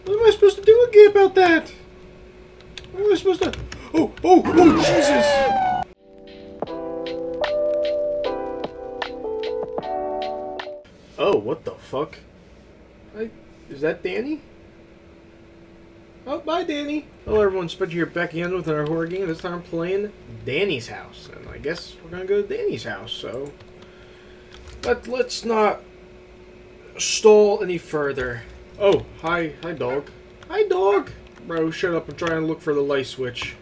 What am I supposed to do again about that? What am I supposed to... Oh, Jesus! Oh, what the fuck? Is that Danny? Oh, bye, Danny. Hello, everyone. Spectre here back again with another horror game. This time I'm playing Danny's house. And I guess we're gonna go to Danny's house, so... But let's not stall any further. Oh, hi dog. Hi, dog! Bro, shut up. I'm trying to look for the light switch.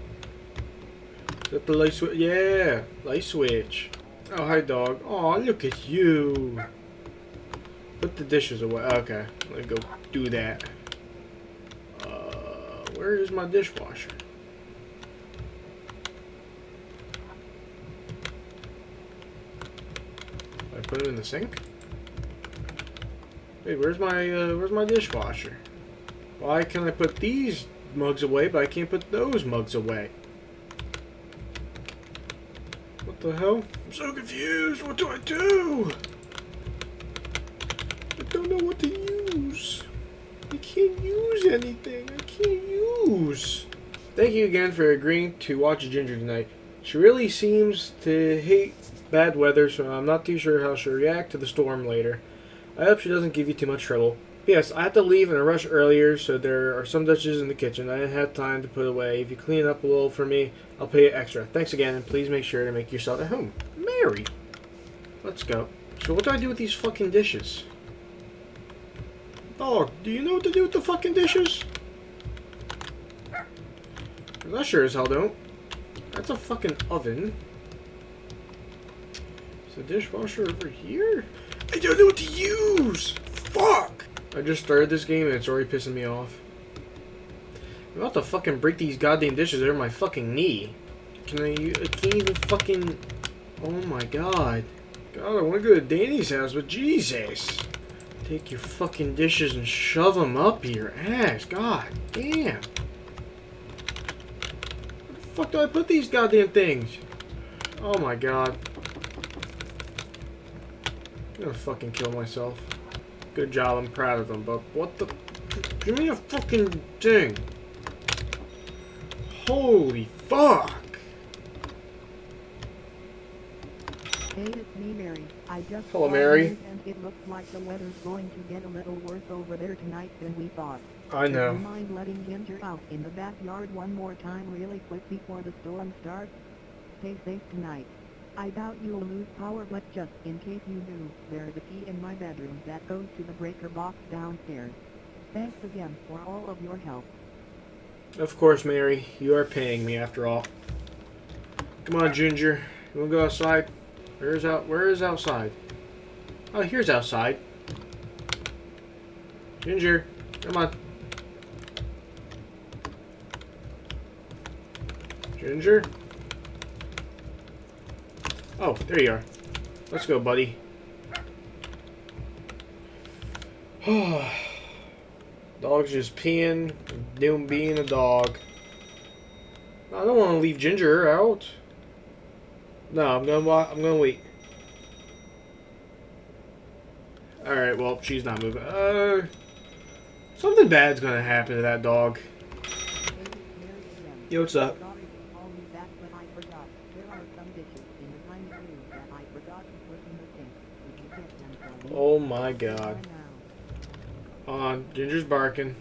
Is that the light switch? Yeah, light switch. Oh, hi, dog. Oh, look at you. Put the dishes away. Okay, let me go do that. Where is my dishwasher? I put it in the sink? Wait, where's my dishwasher? Why can I put these mugs away, but I can't put those mugs away? What the hell? I'm so confused. What do I do? I don't know what to use. I can't use anything. I can't use. Thank you again for agreeing to watch Ginger tonight. She really seems to hate bad weather, so I'm not too sure how she'll react to the storm later. I hope she doesn't give you too much trouble. Yes, I had to leave in a rush earlier, so there are some dishes in the kitchen I didn't have time to put away. If you clean up a little for me, I'll pay you extra. Thanks again, and please make sure to make yourself at home. Mary! Let's go. So what do I do with these fucking dishes? Dog, do you know what to do with the fucking dishes? 'Cause I sure as hell don't. That's a fucking oven. Is the dishwasher over here? I don't know what to use! Fuck! I just started this game and it's already pissing me off. I'm about to fucking break these goddamn dishes over my fucking knee. I can't even fucking... Oh my god. God, I want to go to Danny's house, but Jesus. Take your fucking dishes and shove them up your ass. God damn. Where the fuck do I put these goddamn things? Oh my god. I'm gonna fucking kill myself. Good job, I'm proud of them, but what the... Give me a fucking thing. Holy fuck. Hey, it's me, Mary. I just Hello, Mary. And it looks like the weather's going to get a little worse over there tonight than we thought. I know. Do you mind letting Ginger out in the backyard one more time really quick before the storm starts? Stay safe tonight. I doubt you'll lose power, but just in case you do, there's a key in my bedroom that goes to the breaker box downstairs. Thanks again for all of your help. Of course, Mary. You are paying me after all. Come on, Ginger. You wanna go outside? Where is outside? Oh, here's outside. Ginger, come on. Ginger? Oh, there you are. Let's go, buddy. Dog's just peeing, doing being a dog. I don't want to leave Ginger out. No, I'm gonna wait. All right, well, she's not moving. Something bad's gonna happen to that dog. Yo, what's up? Oh my god. Ginger's barking.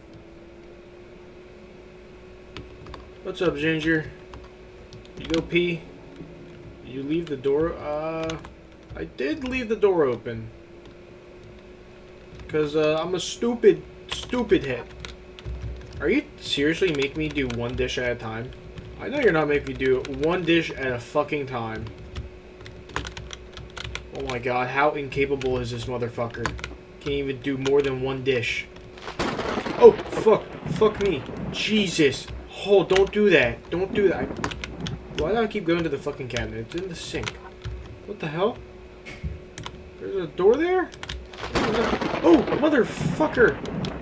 What's up, Ginger? You go pee? You leave the door? I did leave the door open. Because, I'm a stupid hit. Are you seriously making me do one dish at a time? I know you're not making me do one dish at a fucking time. Oh my god, how incapable is this motherfucker? Can't even do more than one dish. Oh, fuck me. Jesus. Oh, don't do that. Don't do that. Why do I keep going to the fucking cabinet? It's in the sink. What the hell? There's a door there? Oh, motherfucker.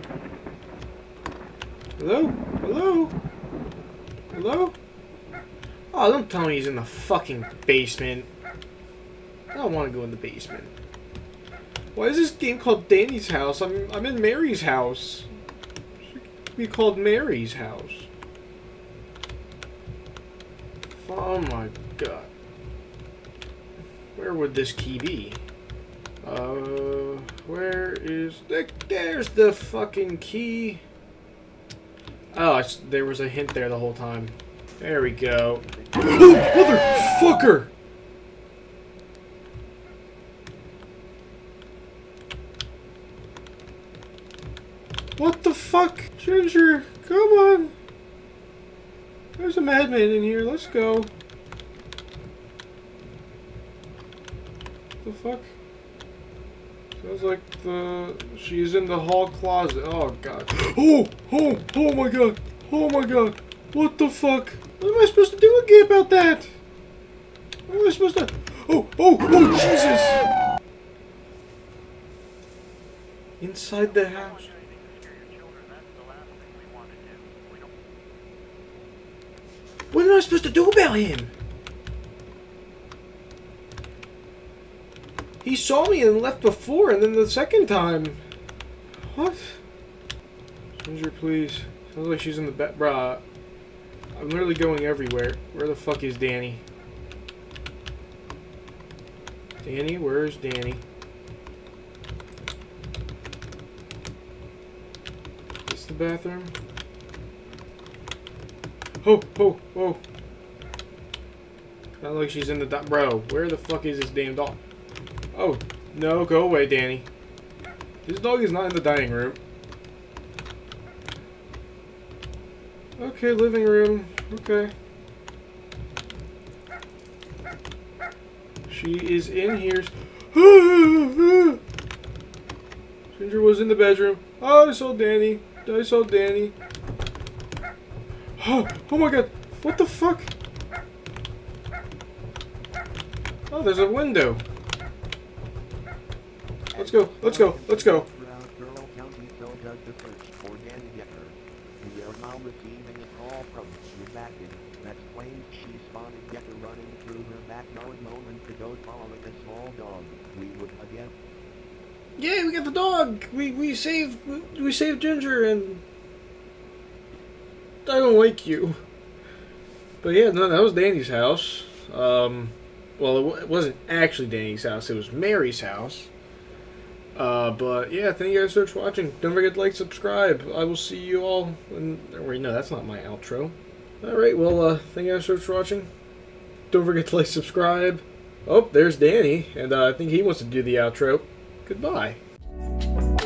Hello? Hello? Hello? Oh, don't tell me he's in the fucking basement. I don't want to go in the basement. Why is this game called Danny's house? I'm in Mary's house. be called Mary's house. Oh my god. Where would this key be? Where is there's the fucking key. Oh, there was a hint there the whole time. There we go. Motherfucker! What the fuck? Ginger, come on. There's a madman in here. Let's go. The fuck? Sounds like she's in the hall closet. Oh god. Oh my god. Oh my god. What the fuck? What am I supposed to do again about that? What am I supposed to? Oh Jesus! Inside the house. What am I supposed to do about him? He saw me and left before, and then the second time. What? Ginger, please. Sounds like she's in the bed. Bruh. I'm literally going everywhere. Where the fuck is Danny? Danny? Where's Danny? Is this the bathroom? Oh. Sounds like she's in the bro, where the fuck is this damn dog? Oh, no, go away, Danny. This dog is not in the dining room. Okay, living room. Okay. She is in here. Ginger was in the bedroom. Oh, I saw Danny. Oh my god. What the fuck? Oh, there's a window. Let's go. We are now receiving a call from Rebecca that claims she spotted Getter running through her backyard moments ago following a small dog. We would again. Yeah, we got the dog. We saved Ginger, and I don't like you. But yeah, no, that was Danny's house. Well, it wasn't actually Danny's house. It was Mary's house. But yeah, thank you guys so much for watching. Don't forget to like, subscribe. I will see you all. Wait, no, that's not my outro. Alright, well, thank you guys so much for watching. Don't forget to like, subscribe. Oh, there's Danny, and I think he wants to do the outro. Goodbye.